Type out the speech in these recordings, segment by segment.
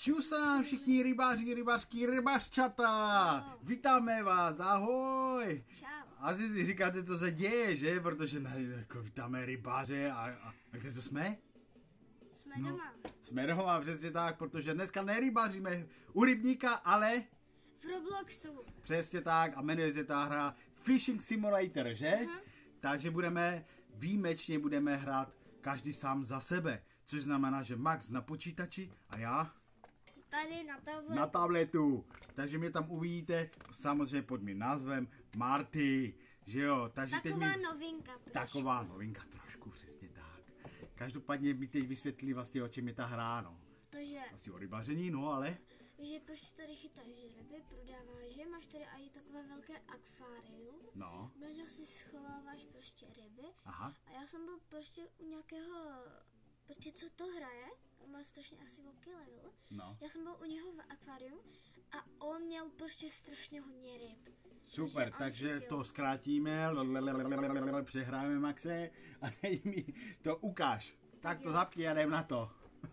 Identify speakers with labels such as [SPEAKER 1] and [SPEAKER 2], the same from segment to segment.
[SPEAKER 1] Čusám všichni rybáři, rybařky, rybařčata! Vítáme vás, ahoj!
[SPEAKER 2] Čau.
[SPEAKER 1] Asi si říkáte, co se děje, že? Protože jako vítáme rybáře a kde to jsme?
[SPEAKER 2] Jsme doma.
[SPEAKER 1] Jsme doma, přesně tak, protože dneska nerybaříme u rybníka, ale...
[SPEAKER 2] V Robloxu.
[SPEAKER 1] Přesně tak a jmenuje se ta hra Fishing Simulator, že? Takže výjimečně budeme hrát každý sám za sebe. Což znamená, že Max na počítači a já
[SPEAKER 2] Tady na tabletu.
[SPEAKER 1] na tabletu. Takže mě tam uvidíte samozřejmě pod mým názvem Marty, že jo? Takže
[SPEAKER 2] Taková novinka. Trošku.
[SPEAKER 1] Taková novinka trošku, přesně tak. Každopádně mi teď vysvětlí vlastně, o čem je ta hra, no.
[SPEAKER 2] Protože,
[SPEAKER 1] Asi o rybaření, no ale...
[SPEAKER 2] že prostě tady chytáš ryby, prodáváš je, máš tady i takové velké akvárium.
[SPEAKER 1] No,
[SPEAKER 2] Do si schováváš prostě ryby.
[SPEAKER 1] aha.
[SPEAKER 2] A já jsem byl prostě u nějakého, prostě co to hraje, on má strašně asi velký level.
[SPEAKER 1] No.
[SPEAKER 2] Já jsem byl u něho v akváriu a on měl prostě strašně hodně ryb.
[SPEAKER 1] Super,
[SPEAKER 2] on
[SPEAKER 1] takže
[SPEAKER 2] chytil.
[SPEAKER 1] to zkrátíme, přehráme Maxe a teď mi to ukáž. Tak to zapni a jdem na to.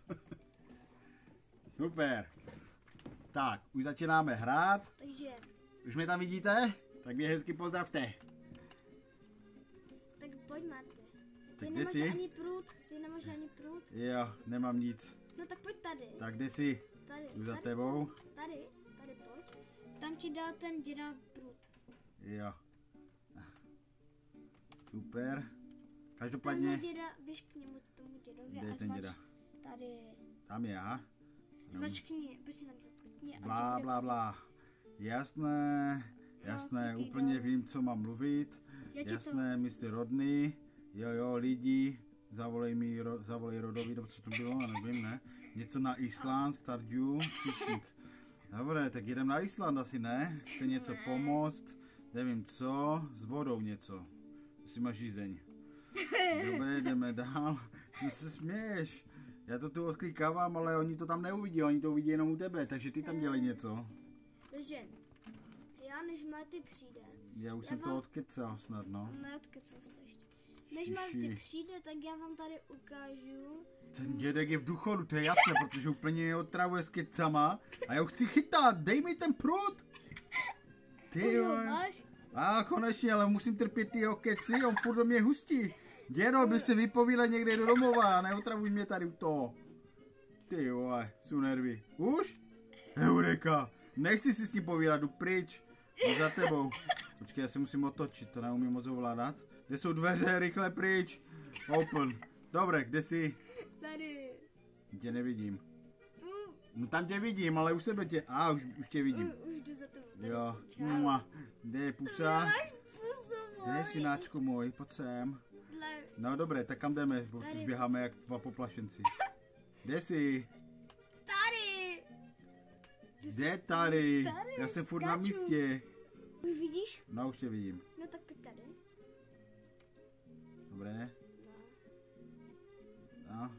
[SPEAKER 1] Super. Tak, už začínáme hrát.
[SPEAKER 2] Takže,
[SPEAKER 1] Už mě tam vidíte? Tak mě hezky pozdravte.
[SPEAKER 2] tak pojď Marty.
[SPEAKER 1] Tak
[SPEAKER 2] Ty
[SPEAKER 1] kde
[SPEAKER 2] nemáš
[SPEAKER 1] jsi?
[SPEAKER 2] ani prut,
[SPEAKER 1] Jo, nemám nic.
[SPEAKER 2] No tak pojď tady.
[SPEAKER 1] Tak kde jsi?
[SPEAKER 2] Tady.
[SPEAKER 1] Už za
[SPEAKER 2] tady
[SPEAKER 1] tebou?
[SPEAKER 2] jsem. Tady pojď. Tam ti dá ten děda prut.
[SPEAKER 1] Jo. Super.
[SPEAKER 2] Tam
[SPEAKER 1] Každopádně...
[SPEAKER 2] děda, běž k němu, tomu dědovi.
[SPEAKER 1] Kde je
[SPEAKER 2] a
[SPEAKER 1] ten
[SPEAKER 2] zmač
[SPEAKER 1] děda?
[SPEAKER 2] Tady.
[SPEAKER 1] Tam je, aha.
[SPEAKER 2] Zmačkni, počkej na to klikni a
[SPEAKER 1] Blá,
[SPEAKER 2] ti
[SPEAKER 1] blá, blá. Jasné, jasné,
[SPEAKER 2] díky,
[SPEAKER 1] úplně
[SPEAKER 2] dole.
[SPEAKER 1] vím, co mám mluvit.
[SPEAKER 2] Já ti to-
[SPEAKER 1] Jasné, mistr Rodný. Jo, lidi, zavolej Rodovi, nebo co to bylo, nevím, ne? Něco na Island, Stardew, fishing. Dobré, tak jdem na Island asi, ne? Chce něco pomoct, nevím co, s vodou něco. Jestli máš žízeň. Dobré, jdeme dál. Ty se směješ. Já to tu odklikávám, ale oni to tam neuvidí, oni to uvidí jenom u tebe, takže ty tam dělej něco.
[SPEAKER 2] Takže, já než Marty přijde,
[SPEAKER 1] Já už jsem to odkecal snad, no.
[SPEAKER 2] neodkecel jste ještě. Než
[SPEAKER 1] Šiši.
[SPEAKER 2] Marty přijde, tak já vám tady ukážu.
[SPEAKER 1] Ten dědek je v důchodu, to je jasné, protože úplně mě otravuje s kecama a já ho chci chytat, dej mi ten prut! Ty
[SPEAKER 2] Jo,
[SPEAKER 1] jo.
[SPEAKER 2] máš?
[SPEAKER 1] A konečně, ale musím trpět ty jeho keci, on furt do mě hustí. Dědo, by se vypovídat někde do domova, neotravuj mě tady u toho. Ty jo, jsou nervy. Už? Eureka, nechci si s ním povídat, jdu pryč. Jdu za tebou. Počkej, já se musím otočit, to neumím moc ovládat. Kde jsou dveře, rychle pryč. Open. Dobré, kde jsi?
[SPEAKER 2] Tady.
[SPEAKER 1] Tě nevidím.
[SPEAKER 2] Tu.
[SPEAKER 1] No tam tě vidím, ale u sebe tě... už tě vidím.
[SPEAKER 2] Už jdu za tebou. Tady
[SPEAKER 1] Jo.
[SPEAKER 2] jsem. Čau.
[SPEAKER 1] Mua. Kde je pusa?
[SPEAKER 2] Máš pusu,
[SPEAKER 1] Kde je synáčku můj? Pojď sem.
[SPEAKER 2] Dle.
[SPEAKER 1] No dobré, tak kam jdeme? Bo
[SPEAKER 2] Tady.
[SPEAKER 1] běháme jak dva poplašenci. Kde jsi?
[SPEAKER 2] Tady.
[SPEAKER 1] Kde tady?
[SPEAKER 2] Tady,
[SPEAKER 1] Já jsem furt na
[SPEAKER 2] skáču.
[SPEAKER 1] místě.
[SPEAKER 2] Už vidíš?
[SPEAKER 1] No už tě vidím.
[SPEAKER 2] No tak pojď tady.
[SPEAKER 1] Dobré. No.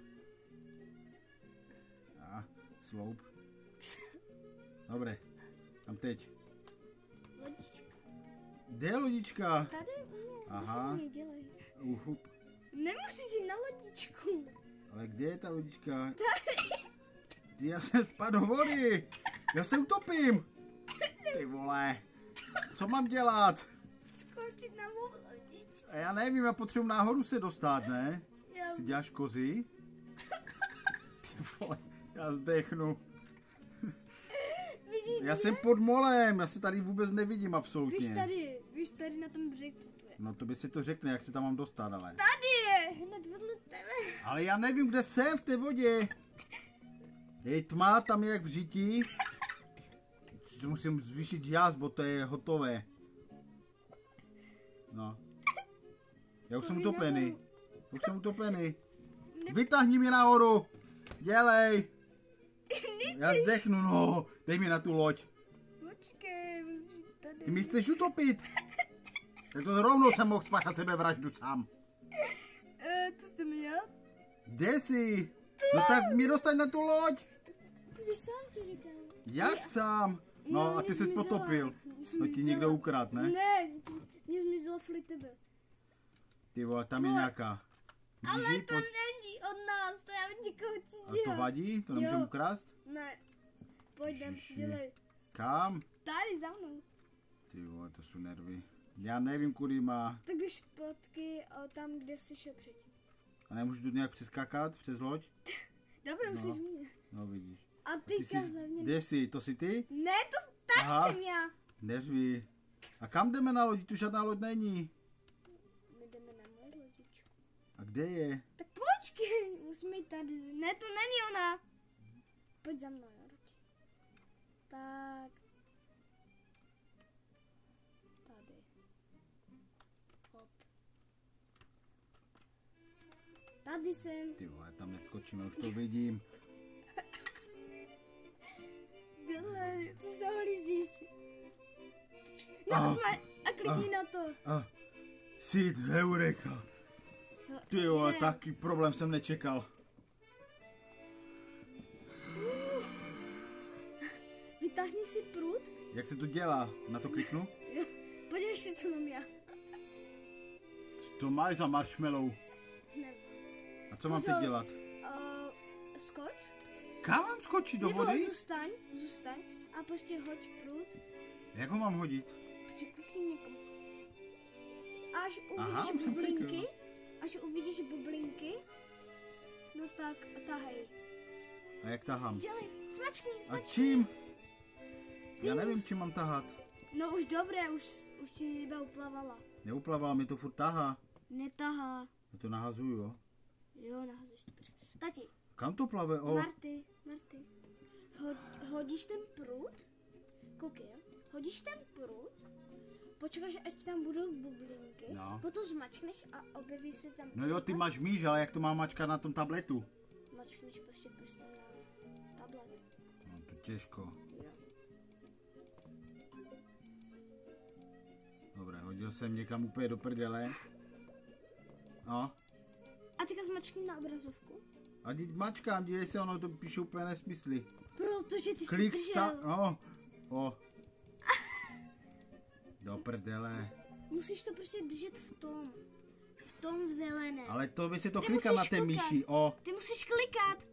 [SPEAKER 1] A sloup. Dobré. Tam teď.
[SPEAKER 2] Lodička.
[SPEAKER 1] Kde je lodička?
[SPEAKER 2] Tady u mě.
[SPEAKER 1] Aha.
[SPEAKER 2] Aha. Dělej.
[SPEAKER 1] Uhup.
[SPEAKER 2] Nemusíš jít na lodičku.
[SPEAKER 1] Ale kde je ta lodička? Ty, já jsem spadl do vody. Já se utopím. Ty vole. Co mám dělat?
[SPEAKER 2] Skočit na mou lodičku.
[SPEAKER 1] A já nevím, já potřebuji nahoru se dostat, ne?
[SPEAKER 2] Já
[SPEAKER 1] Si děláš kozy? Ty vole, já zdechnu.
[SPEAKER 2] vidíš
[SPEAKER 1] Já
[SPEAKER 2] mě?
[SPEAKER 1] jsem pod molem, já se tady vůbec nevidím absolutně.
[SPEAKER 2] Víš tady na tom břeh, co tu je.
[SPEAKER 1] No to by si to řekne, jak se tam mám dostat, ale.
[SPEAKER 2] Tady je, hned vedle tebe.
[SPEAKER 1] Ale já nevím, kde jsem v té vodě. Je tma, tam je jak v žití. Musím zvýšit jas, bo to je hotové. No. Já už jsem utopený. Už jsem utopený. Vytáhni mě nahoru. Dělej. Já zdechnu, no. Dej mi na tu loď.
[SPEAKER 2] Počkej, musíš jít tady.
[SPEAKER 1] Ty mi chceš utopit. Tak to rovnou jsem mohl spáchat sebevraždu sám.
[SPEAKER 2] To jsem já?
[SPEAKER 1] Kde jsi? No tak mi dostaň na tu loď.
[SPEAKER 2] Ty sám ti říkám.
[SPEAKER 1] Jak sám? No a ty
[SPEAKER 2] mě
[SPEAKER 1] jsi
[SPEAKER 2] zmizela.
[SPEAKER 1] potopil. To ti
[SPEAKER 2] Zmizela.
[SPEAKER 1] někdo ukradl, ne?
[SPEAKER 2] Ne, mě zmizela kvůli tebe.
[SPEAKER 1] Ty vole, tam je nějaká. Vidíš
[SPEAKER 2] Ale
[SPEAKER 1] ji?
[SPEAKER 2] to není od nás, to je od někoho
[SPEAKER 1] A to
[SPEAKER 2] cizího.
[SPEAKER 1] vadí? To nemůžeme
[SPEAKER 2] Jo.
[SPEAKER 1] ukrást?
[SPEAKER 2] Ne, Pojď,
[SPEAKER 1] Ježiši.
[SPEAKER 2] dělej.
[SPEAKER 1] Kam?
[SPEAKER 2] Tady za mnou.
[SPEAKER 1] Ty vole, to jsou nervy. Já nevím, kudy má.
[SPEAKER 2] Tak běž zpátky tam, kde jsi šel předtím.
[SPEAKER 1] A nemůžu tu nějak přeskákat přes loď?
[SPEAKER 2] Dobře,
[SPEAKER 1] No.
[SPEAKER 2] musíš mě.
[SPEAKER 1] No vidíš.
[SPEAKER 2] A
[SPEAKER 1] Ty
[SPEAKER 2] teďka
[SPEAKER 1] jsi,
[SPEAKER 2] hlavně...
[SPEAKER 1] kde jsi? To jsi ty?
[SPEAKER 2] Ne, to tak
[SPEAKER 1] Aha.
[SPEAKER 2] jsem já.
[SPEAKER 1] Neřvi. A kam jdeme na lodi? Tu žádná loď není.
[SPEAKER 2] My jdeme na moji lodičku.
[SPEAKER 1] A kde je?
[SPEAKER 2] Tak počkej, musíme jít tady. Ne, to není ona. Pojď za mnou, jo, radši. Tak. Tady. Hop. Tady jsem.
[SPEAKER 1] Ty vole, tam neskočíme, už to vidím.
[SPEAKER 2] Dělej, ty se ohlížíš. No, a klikni na to.
[SPEAKER 1] Sid, Eureka.
[SPEAKER 2] No,
[SPEAKER 1] Ty vole,
[SPEAKER 2] ne.
[SPEAKER 1] taky problém jsem nečekal.
[SPEAKER 2] Vytáhni si prut.
[SPEAKER 1] Jak se to dělá? Na to kliknu?
[SPEAKER 2] Jo, podívej si, co mám já.
[SPEAKER 1] To máš za marshmallow.
[SPEAKER 2] Ne.
[SPEAKER 1] A co mám teď dělat?
[SPEAKER 2] Skoč.
[SPEAKER 1] Kam mám skočit do
[SPEAKER 2] Nebo
[SPEAKER 1] vody?
[SPEAKER 2] zůstaň a prostě hoď prut.
[SPEAKER 1] Jak ho mám hodit?
[SPEAKER 2] Prostě klikni někam. Až
[SPEAKER 1] Aha,
[SPEAKER 2] uvidíš
[SPEAKER 1] už jsem
[SPEAKER 2] bublinky,
[SPEAKER 1] klikl.
[SPEAKER 2] no tak tahej.
[SPEAKER 1] A jak tahám?
[SPEAKER 2] Dělej, smačkni.
[SPEAKER 1] A čím? Já nevím, čím mám tahat.
[SPEAKER 2] No už dobré, už ti ryba uplavala.
[SPEAKER 1] Neuplavala, mi to furt tahá.
[SPEAKER 2] Netahá.
[SPEAKER 1] Já to nahazuju, jo.
[SPEAKER 2] Jo, nahazuješ to. Tati,
[SPEAKER 1] Kam to plave? O,
[SPEAKER 2] Marty. Hodíš ten prut? Koukej, jo. Hodíš ten prut, počkáš, až tam budou bublinky,
[SPEAKER 1] No.
[SPEAKER 2] potom zmačkneš a objeví se tam...
[SPEAKER 1] no jo, ty máš míž, ale jak to mám mačkat na tom tabletu?
[SPEAKER 2] Mačkneš prostě prstem na tablet.
[SPEAKER 1] No to těžko.
[SPEAKER 2] Jo.
[SPEAKER 1] Dobré, hodil jsem někam úplně do prdele. No.
[SPEAKER 2] A teďka zmačkni na obrazovku.
[SPEAKER 1] A teď mačkám, dívej se, ono to píše úplně nesmysly.
[SPEAKER 2] Protože ty jsi
[SPEAKER 1] Klik
[SPEAKER 2] to držel.
[SPEAKER 1] no. O. Do prdele.
[SPEAKER 2] Musíš to prostě držet v tom v zelené.
[SPEAKER 1] Ale to by se to
[SPEAKER 2] Ty
[SPEAKER 1] kliká na
[SPEAKER 2] musíš
[SPEAKER 1] té
[SPEAKER 2] klikat.
[SPEAKER 1] myši, o.
[SPEAKER 2] Ty musíš klikat.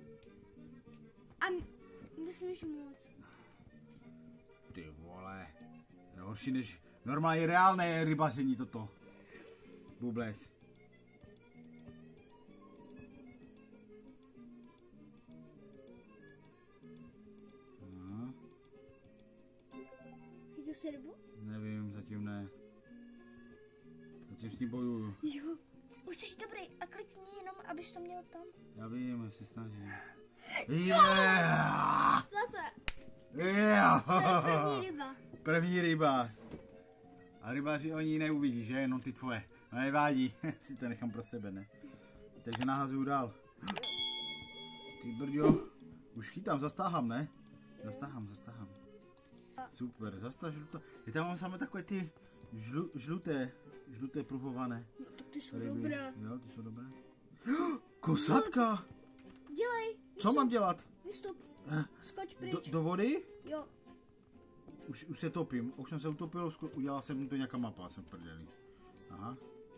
[SPEAKER 2] A nesmíš moc.
[SPEAKER 1] Ty vole. Je horší než normálně reálné rybaření toto. Bubles. Aha,
[SPEAKER 2] Chytil jsi rybu?
[SPEAKER 1] nevím, zatím ne. Zatím s ní bojuju.
[SPEAKER 2] Jo. Už jsi dobrý a klikni jenom, abys to měl tam.
[SPEAKER 1] Já vím, já se snažím. Yeah!
[SPEAKER 2] Zase.
[SPEAKER 1] Yeah!
[SPEAKER 2] První ryba.
[SPEAKER 1] První ryba. A rybaři oni neuvidí, že? Jenom ty tvoje. No nevádí, si to nechám pro sebe, ne? Takže nahazuju dál. Ty brďo. Už chytám, zastáhám, ne? Zastáhám. Super, zastá žlutá. Já tam mám samé takové ty žluté pruhované
[SPEAKER 2] No tak ty jsou
[SPEAKER 1] ryby.
[SPEAKER 2] dobré.
[SPEAKER 1] Jo, ty jsou dobré. Kosatka!
[SPEAKER 2] Dělej.
[SPEAKER 1] Co mám dělat?
[SPEAKER 2] Vystup. Skoč pryč.
[SPEAKER 1] Do vody?
[SPEAKER 2] Jo.
[SPEAKER 1] Už se topím. Už jsem se utopil, udělal jsem to nějaká mapa, jsem v prdeli. Aha.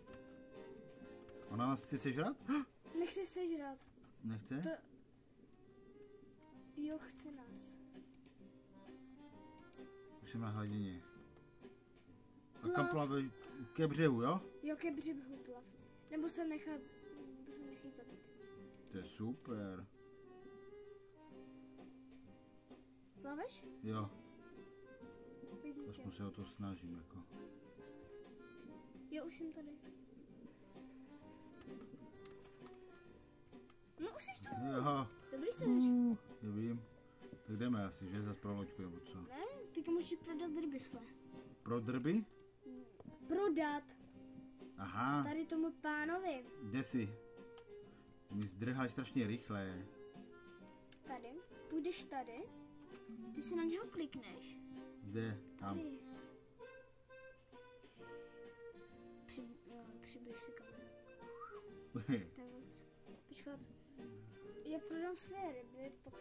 [SPEAKER 1] Ona nás chce sežrat?
[SPEAKER 2] Nech se sežrat.
[SPEAKER 1] Nechce?
[SPEAKER 2] To... Jo, chce nás.
[SPEAKER 1] Už jsem na hladině. A kam plave? Ke břehu, jo?
[SPEAKER 2] Jo, ke břehu plav. Nebo se nechat zabít.
[SPEAKER 1] To je super.
[SPEAKER 2] Plaveš?
[SPEAKER 1] Jo,
[SPEAKER 2] Vidím tě.
[SPEAKER 1] aspoň se o to snažím, jako.
[SPEAKER 2] Jo, už jsem tady. No už jsi tu.
[SPEAKER 1] Aha.
[SPEAKER 2] Dobrý seš.
[SPEAKER 1] Já vím. Tak jdeme asi, že? Zas pro loďku, nebo co?
[SPEAKER 2] Ne, teďka můžeš prodat ryby své.
[SPEAKER 1] Pro drby?
[SPEAKER 2] Prodat.
[SPEAKER 1] Aha.
[SPEAKER 2] Tady tomu pánovi.
[SPEAKER 1] Kde jsi? Mi zdrháš strašně rychle.
[SPEAKER 2] Tady. Půjdeš tady. Ty si na něho klikneš.
[SPEAKER 1] Kde? Tam.
[SPEAKER 2] Tady. Přibliž si kameru. Počkat. Já prodám své ryby, pak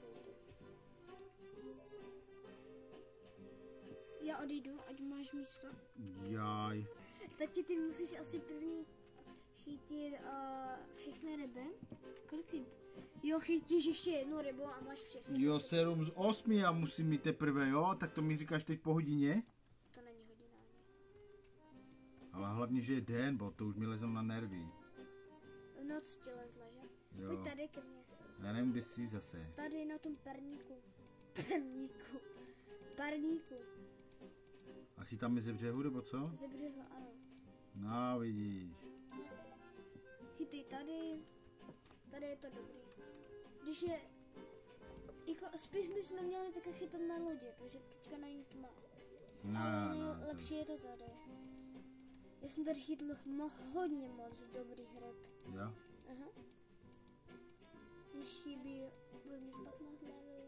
[SPEAKER 2] já odejdu, ať máš místo.
[SPEAKER 1] Jaj.
[SPEAKER 2] Tati, ty musíš asi první chytit všechny ryby. Kolik ty? Jo, chytíš ještě jednu rybu a máš všechny.
[SPEAKER 1] Jo, 7 z 8 já musím mít teprve, jo? Tak to mi říkáš teď po hodině?
[SPEAKER 2] To není hodina ani.
[SPEAKER 1] Ale hlavně, že je den, bo to už mi lezem na nervy.
[SPEAKER 2] Noc ti lezla, že?
[SPEAKER 1] Jo.
[SPEAKER 2] Pojď tady ke mně.
[SPEAKER 1] Já nevím, kde jsi zase.
[SPEAKER 2] Tady na tom parníku. Parníku. Parníku.
[SPEAKER 1] A chytáme ze břehu, nebo co?
[SPEAKER 2] Ze břehu, ano.
[SPEAKER 1] No, vidíš.
[SPEAKER 2] Chytej tady. Tady je to dobrý. Když je... Jako, spíš bychom měli také chytat na lodě, protože teďka není tma. Ale
[SPEAKER 1] No,
[SPEAKER 2] lepší je to tady. Já jsem tady chytl hodně moc dobrých ryb.
[SPEAKER 1] Jo.
[SPEAKER 2] Aha. Když chybí, budu mít 15 levelů.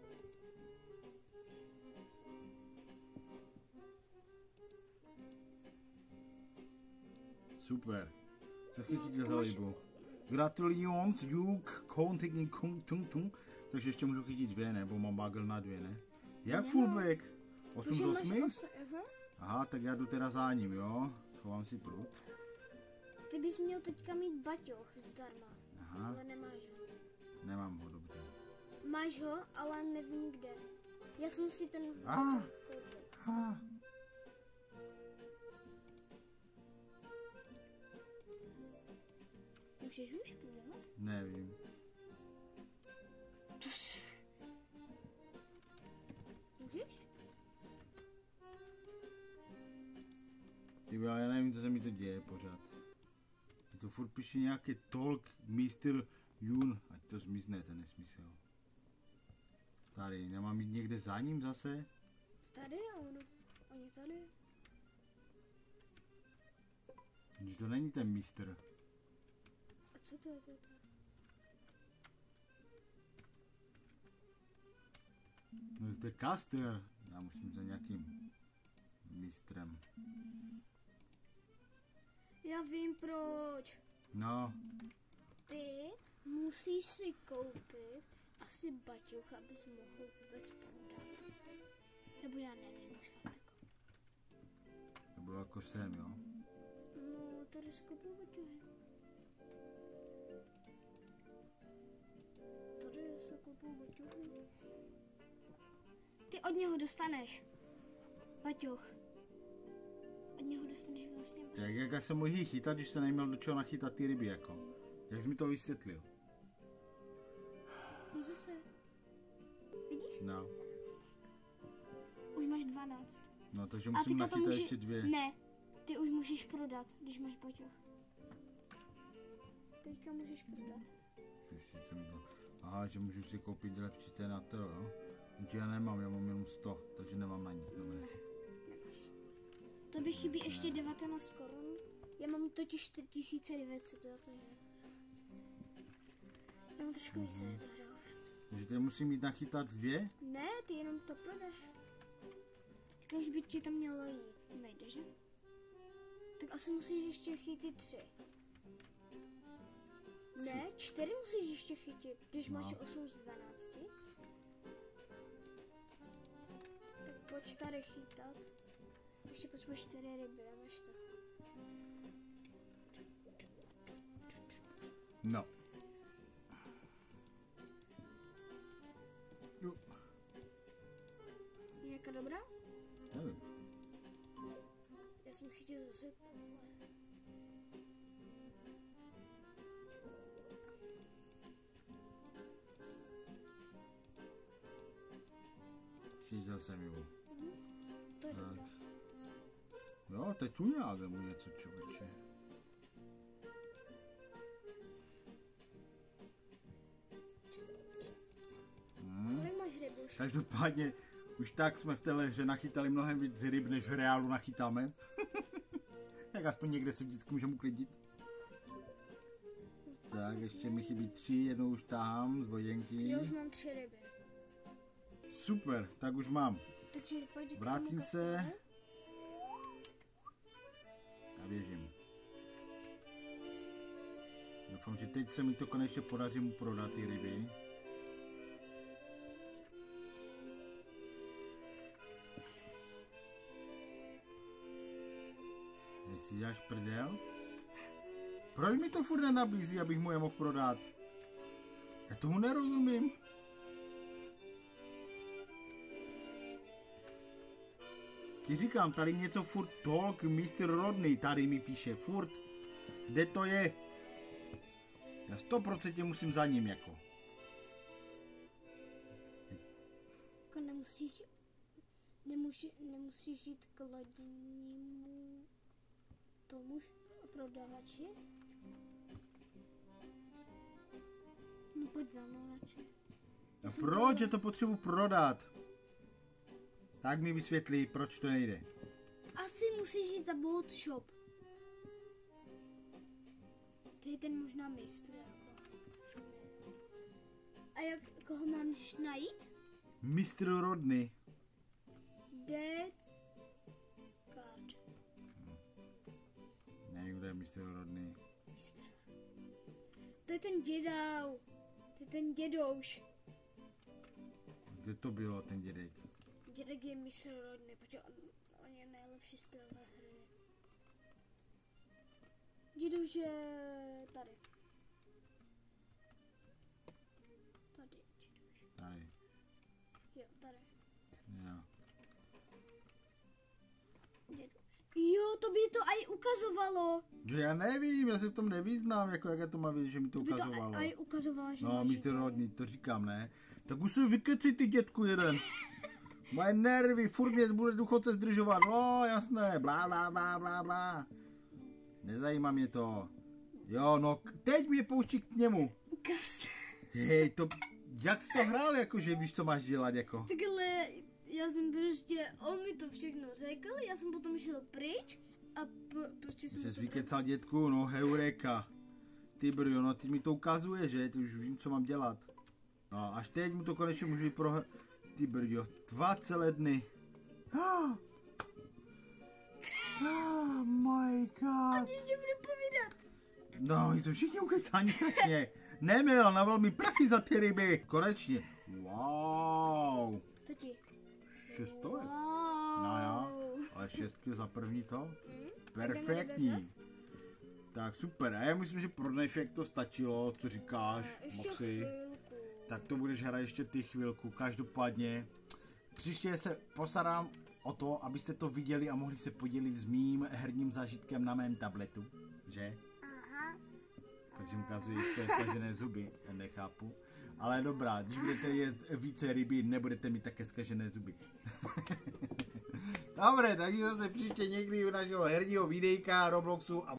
[SPEAKER 1] Super. Co chytíte za rybu? Gratulując, Juk, Konting, Tung, Tung. Takže ještě můžu chytit 2, nebo mám bagel na 2, ne? Jak fullback? 8 z 8? Aha, tak já jdu teda za ním, jo? Schovám si prut.
[SPEAKER 2] Ty bys měl teďka mít baťoch zdarma,
[SPEAKER 1] Aha,
[SPEAKER 2] ale nemáš ho.
[SPEAKER 1] nemám ho, dobře.
[SPEAKER 2] Máš ho, ale nevím kde. Já jsem si ten
[SPEAKER 1] Ah.
[SPEAKER 2] baťoch koupil.
[SPEAKER 1] Ah,
[SPEAKER 2] Můžeš už půjdat?
[SPEAKER 1] nevím.
[SPEAKER 2] Můžeš?
[SPEAKER 1] Ty vole, já nevím, co se mi to děje pořád. Je to furt píše nějaký talk Mr. Jun, ať to zmizne, ten nesmysl. Tady, nemám jít někde za ním zase?
[SPEAKER 2] Tady a oni tady.
[SPEAKER 1] Když to není ten mistr.
[SPEAKER 2] A co to je to?
[SPEAKER 1] No to je caster. Já musím za nějakým mistrem.
[SPEAKER 2] Já vím proč.
[SPEAKER 1] No,
[SPEAKER 2] Ty musíš si koupit asi baťoch, abys mohl vůbec prodat. Nebo já nevím už fakt jako.
[SPEAKER 1] to bylo jako sem, jo.
[SPEAKER 2] No, tady skoupil baťohy. Tady se koupil baťohy. Ty od něho dostaneš. Baťoch. Od něho dostaneš vlastně baťoch.
[SPEAKER 1] Tak jak jsem mohl chytat, když jsem neměl do čeho nachytat ty ryby, jako. Jak jsi mi to vysvětlil?
[SPEAKER 2] No zase. Vidíš?
[SPEAKER 1] No,
[SPEAKER 2] Už máš 12.
[SPEAKER 1] no takže
[SPEAKER 2] A
[SPEAKER 1] musím
[SPEAKER 2] teďka to
[SPEAKER 1] nachytat
[SPEAKER 2] může...
[SPEAKER 1] ještě 2.
[SPEAKER 2] Ne, ty už můžeš prodat, když máš baťoch. Teďka můžeš prodat.
[SPEAKER 1] Ještě co mi to... Aha, že můžu si koupit lepší ten na to, jo. Jenže já nemám, já mám jenom 100, takže nemám na nic, dobré.
[SPEAKER 2] Nemáš. To by chybí ještě 19 korun. Já mám totiž 4900, to takže... Já mám trošku více, je to hra.
[SPEAKER 1] Takže ty musím jít nachytat 2?
[SPEAKER 2] Ne, ty jenom to prodáš. Teďka už by ti to mělo jít, nejde, že? Tak asi musíš ještě chytit 3. Ne, 4 musíš ještě chytit, když máš 8 z 12. Tak pojď tady chytat. Ještě potřebuješ 4 ryby, a máš to.
[SPEAKER 1] No. Jo,
[SPEAKER 2] Je nějaká dobrá?
[SPEAKER 1] nevím.
[SPEAKER 2] Já jsem chytil zase tohle.
[SPEAKER 1] Cítil jsem ji.
[SPEAKER 2] To je
[SPEAKER 1] Tak.
[SPEAKER 2] dobrá.
[SPEAKER 1] Jo, teď tu nějak mu něco, člověče.
[SPEAKER 2] Kolik máš ryb už?
[SPEAKER 1] Každopádně, už tak jsme v téhle hře nachytali mnohem víc ryb, než v reálu nachytáme. Tak aspoň někde se vždycky můžeme uklidit. Tak, ještě mi chybí 3, jednou už tahám z vojenky.
[SPEAKER 2] Já už mám 3 ryby.
[SPEAKER 1] Super, tak už mám.
[SPEAKER 2] Takže pojď k
[SPEAKER 1] Vrátím
[SPEAKER 2] tomu
[SPEAKER 1] se.
[SPEAKER 2] kafe.
[SPEAKER 1] A běžím. Doufám, že teď se mi to konečně podaří mu prodat ty ryby. Jestli děláš prdel? Proč mi to furt nenabízí, abych mu je mohl prodat? Já tomu nerozumím. Ti říkám, tady něco furt talk, Mr. Rodney, tady mi píše, furt. Kde to je? Já 100% musím za ním, jako.
[SPEAKER 2] Jako nemusíš jít k lodnímu tomu prodavači? No pojď za mnou radši.
[SPEAKER 1] A proč je to potřebuji prodat? Tak mi vysvětlí, proč to nejde.
[SPEAKER 2] Asi musíš jít za Bolt Shop. To je ten možná mistr, jako. A koho máš najít?
[SPEAKER 1] Mr. Rodney.
[SPEAKER 2] Dead Card.
[SPEAKER 1] Nevím, kdo je Mr. Rodney.
[SPEAKER 2] To je ten dědou. To je ten dědouš.
[SPEAKER 1] Kde to bylo, ten dědek?
[SPEAKER 2] Dědek je Mr. Rodney, protože on je nejlepší z téhle hry. Dědouš je tady. Tady je dědouš.
[SPEAKER 1] Tady.
[SPEAKER 2] Jo, tady.
[SPEAKER 1] Jo.
[SPEAKER 2] Dědouš. Jo, to by to aj ukazovalo.
[SPEAKER 1] Já nevím, já se v tom nevyznám, jako jak já to mám vědět, že mi to ukazovalo.
[SPEAKER 2] To by to aj ukazovalo, že
[SPEAKER 1] No,
[SPEAKER 2] máš
[SPEAKER 1] Mr. Rodney, to říkám, ne? Tak už se vykeci ty dětku jeden. Moje nervy, furt mě bude důchodce zdržovat, no jasné, blá, blá, blá, blá, blá. Nezajímá mě to. Jo, no, teď mě pouští k němu.
[SPEAKER 2] Ukaz.
[SPEAKER 1] Hej, to, jak jsi to hrál, jako, že víš, co máš dělat, jako?
[SPEAKER 2] Takhle, já jsem prostě, on mi to všechno řekl, já jsem potom šel pryč a prostě jsem...
[SPEAKER 1] Že jsi vykecal dětku, no, heureka. Ty brjo, no, ty mi to ukazuje, že? Ty už vím, co mám dělat. No, až teď mu to konečně můžu Ty brjo, 2 celé dny. My god.
[SPEAKER 2] A když tě bude povídat.
[SPEAKER 1] No, oni jsou všichni ukecáni strašně. Nemil, naval mi prachy za ty ryby. Konečně. Wow.
[SPEAKER 2] Tati.
[SPEAKER 1] 6 to je.
[SPEAKER 2] Wow.
[SPEAKER 1] No jo, ale 6 za první to. Perfektní. Tak super, a já myslím, že pro dnešek to stačilo, co říkáš, Moxy. Tak to budeš hrát ještě ty chvilku, každopádně. Příště se postarám o to, abyste to viděli a mohli se podělit s mým herním zážitkem na mém tabletu, že?
[SPEAKER 2] Aha.
[SPEAKER 1] Takže ukazuji své zkažené zuby, nechápu. Ale dobrá, když budete jíst více ryby, nebudete mít také zkažené zuby. Dobré, takže zase příště někdy u našeho herního videjka Robloxu a